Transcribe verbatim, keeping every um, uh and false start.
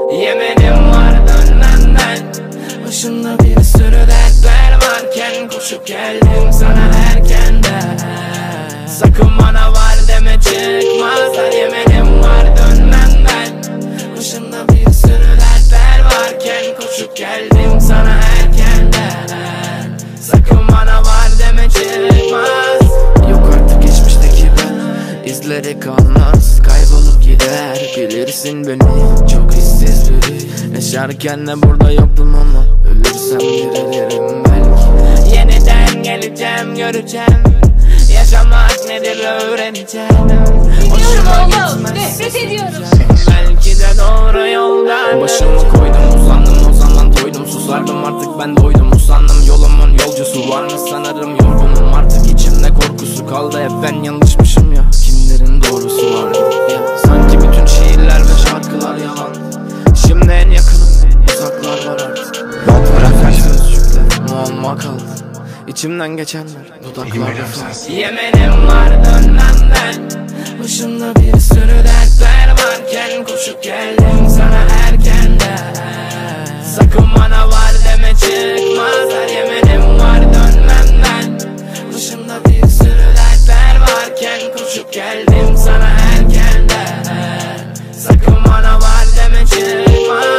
Yemedim var dönmenden. Başımda bir sürü dertler varken koşup geldim sana erkenden. Sakın bana var deme çıkmazlar. Yemedim var dönmenden. Başımda bir sürü dertler varken koşup geldim sana erkenden. Sakın bana var deme çıkmaz. Yok artık geçmişteki ben, izleri kalmaz, kaybolup gider. Bilirsin beni, çok hissiz biri. Yaşarken de burada yoktum ama ölürsem dirilirim belki. Yeniden geleceğim, göreceğim. Yaşamak nedir öğreneceğim. Biliyorum oğlum, nefret ediyorum. Belki de doğru yoldan. Başımı koydum, uzandım, o zaman doydum. Susardım artık, ben doydum, usandım. Yolumun yolcusu var mı sanırım. Yorgunum artık, içimde korkusu kaldı. Hep ben yanlışmışım ya, kimlerin doğrusu var ya. Sanki bütün şiirler ve şarkılar yalan. Şimdi en yakınım, uzaklar var artık. Bırak sözcükler, muamma kaldı. İçimden geçenler dudaklarda kaldı. Yemenim var dönmenden. Başımda bir sürü dertler varken koşup geldim sana erkenden. Sakın bana var deme çıkmazlar. Yemenim var dönmemden. Başımda bir sürü dertler varken koşup geldim sana erkenden. Sakın bana var deme çıkmaz.